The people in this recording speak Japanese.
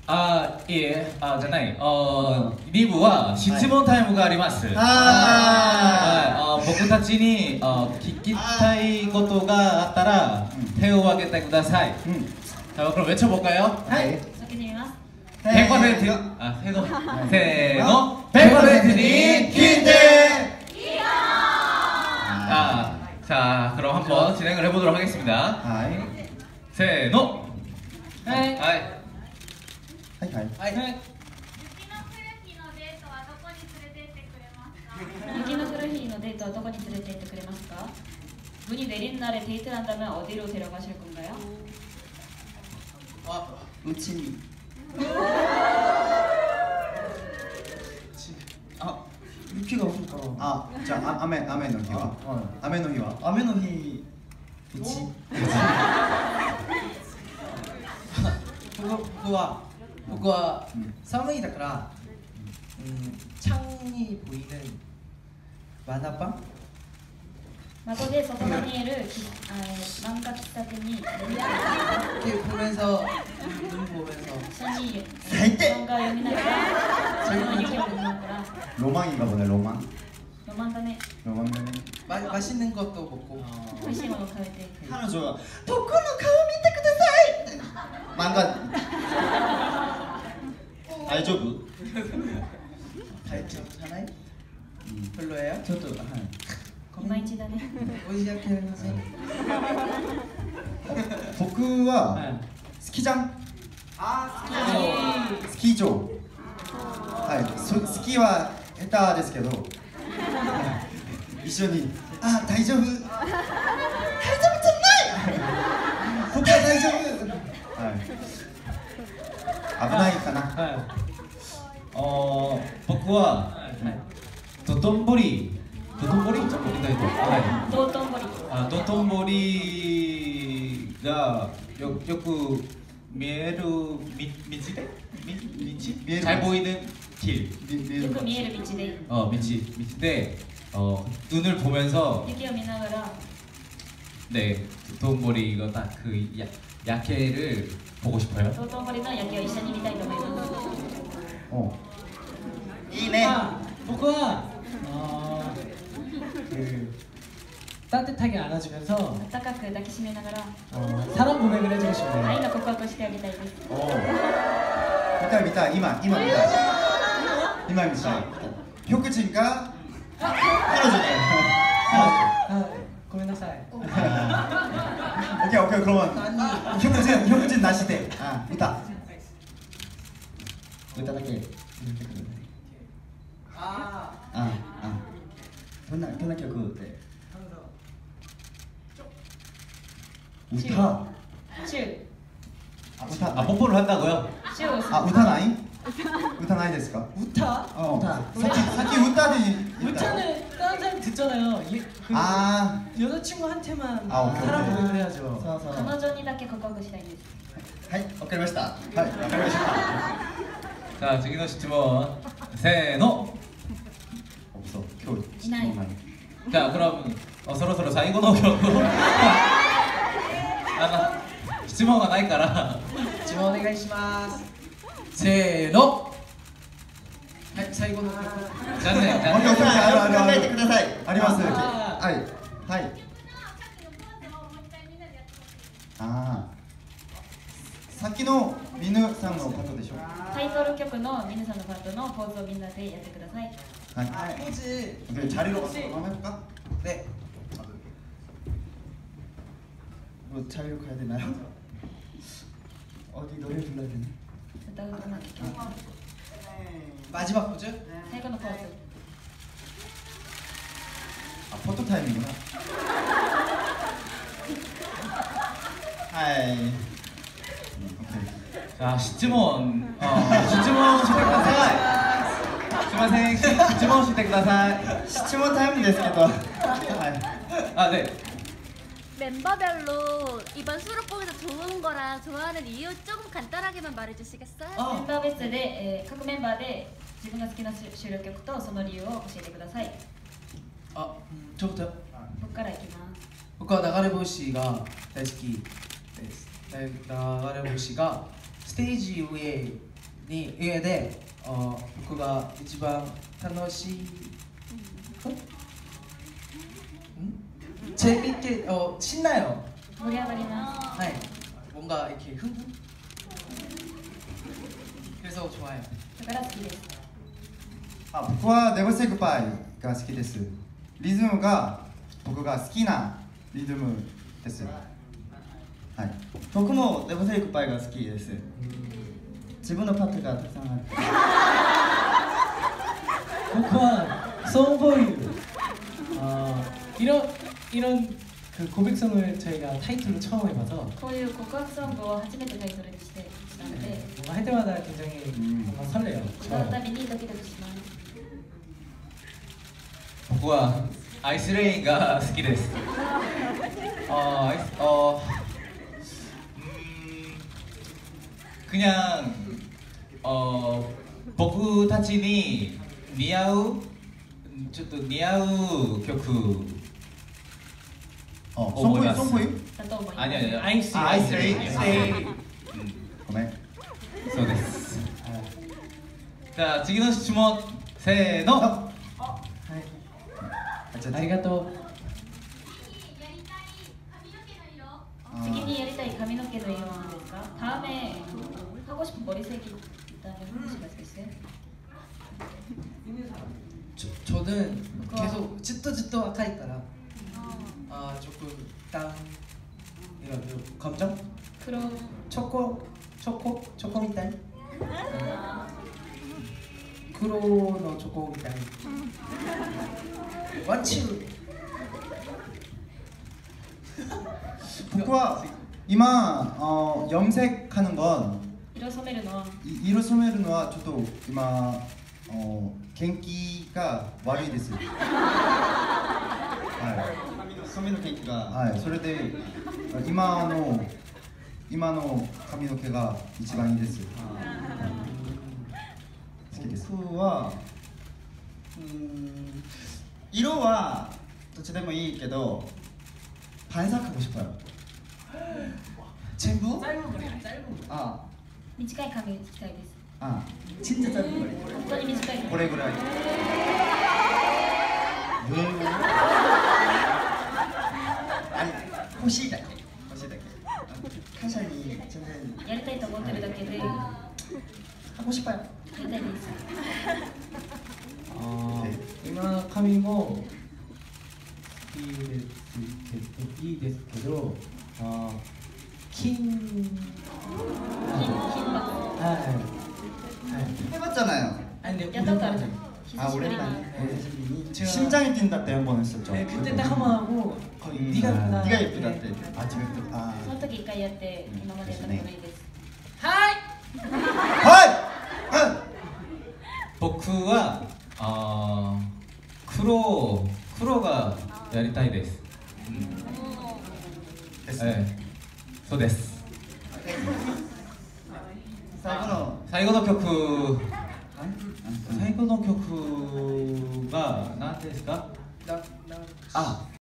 あ、いえ、あ、じゃない。リブは質問タイムがあります。僕たちに聞きたいことがあったら手を挙げてください。자、그럼 외쳐볼까요? 네. 100%せーの 100%니 기대! 자, 그럼 한번 진행을 해보도록 하겠습니다. 세ーの はい。はい。 雪の降る日のデートはどこに連れて行ってくれますか? 눈이 내리는 날에 데이트를 한다면 어디로 데려가실 건가요? 우치미. 雪が降るから。 じゃあ雨の日は雨の日は雨の日うち僕は寒いだから창이 보이는 만화방? 마법의 서점에見える 漫画喫茶店に 이렇게 보면서 눈 보면서 一緒に最低漫画を読みながらその雪を見ながら 로망인가 보네 로망 ロマンだね 로망이네 맛있는 것도 먹고 美味しいものを食べて彼女が僕の顔見てください漫画大丈夫 괜찮아요? 별로예요? 저도 いまいちだね 오시작해보세요. 僕はスキー場スキー場スキーは下手ですけど一緒に大丈夫じゃない僕は大丈夫危ないかな僕は道頓堀道頓堀ちょっと見たいと道頓堀道頓堀がよく見える道잘 보이는 길 よく見える道で 밑인데 눈을 보면서 雪を見ながら 네 도톤보리가 딱 그 야케를 보고 싶어요. 道頓堀の夜景を一緒に見たいと思いますいいね僕は따뜻하게 안아주면서 高く抱きしめながら 사랑 고백을 해주고 싶네요. 愛の告白をしてあげたいです見たい今見たい혁진과彼女ねごめんなさい. 오케이 그러면 혁진 나시대歌だけどんな曲で歌 뽀뽀를 한다고요? 歌ないですか? 우타? 사키 우타는 다른 사람 듣잖아요. 여자친구한테만 사랑 고백을 해야죠. 彼女にだけ告白したいんですわかりました 자,次の質問せーの 없어. 겨울. 자, 그럼 서로最後の曲質問がないから質問お願いします。せーの。はい、最後の曲。 残念考えてください。あります。さっきのミヌさんのパートでしょ。 タイトル曲の皆さんのパートのポーズをみんなでやってください 포즈. 자리로 가서 한번 해볼까? 네. 뭐 자리로 가야 되나요? 어디 노래 불러야 되나? 歌う歌なんですけど 마지막 포즈. 最後のポーズ 포토 타임이구나. 하이. 자,質問してくださいすいません質問してください 시치모 타임ですけど 네 멤버별로 이번 수록곡에서 좋은 거랑 좋아하는 이유 조금 간단하게만 말해주시겠어요? 멤버別で各メンバーで自分が好きな収録曲とその理由を教えてください 저부터요? 僕からいきます僕は流れ星が大好きです。流れ星が素テージ上で僕が一番楽しい재밌게 신나요. 盛り上がります。 네. 뭔가 이렇게 흥분. 그래서 좋아요. だから好きです。 僕はネバセグパイが好きです。リズムが僕が好きなリズムです。はい。 僕もネバセイクパイが好きです。自分のパットがたくさんあって。 僕はそう보유 이런 그 고백송을 저희가 타이틀로 처음 해봐서 こういう告白ソングを初めてタイトルにしたので、 뭔가 할 때마다 굉장히 뭔가 설레요. 歌うたびにドキドキします。 僕はアイスレインが好きです。그냥僕たちに似合うちょっと似合う曲思います。 ソンポイだと思います。 아니 아니 아이스 아이스레이 아이스레이. ごめん。 そうです。じゃあ次の質問せーの。 ありがとう。 次にやりたい髪の毛の色は何ですか? 다음에 하고 싶은 머리색이 있다면 혹시 말씀해주세요. 저는 계속 짙어 아까 있더라. 조금 땅 이런 감정? 그럼 초코 미타이.黒の 초코 미타이. 완치. 僕は今염색하는 건 色染めるのは色染めるのはちょっと今元気が悪いです。 髪の毛がはい、それで今の髪の毛が一番いいです。好きです。 僕は色はどっちでもいいけど반삭하고 싶어요. 전부? 短い髪にしたいです。 진짜 짧은 머리. 本当に短い髪。 これぐらい。 아니 호시다. 카샤니 저는 やりたいと思ってるだけで、や 하고 싶어요. りたいです。 今髪もいいですけど、金 해봤잖아요. 아니 근데 やったことあるじゃん。久しぶりに。 심장이 뛴다 때 한 번 했었죠. 네, 그때 딱 한 번 하고 거의 네가 예쁘다. 네가 예쁘다 때. 네. 지금 예쁘다. その時一回やって今までやったことないです。 하이! 僕は黒がやりたいです。そうです。最後の曲が何ですか？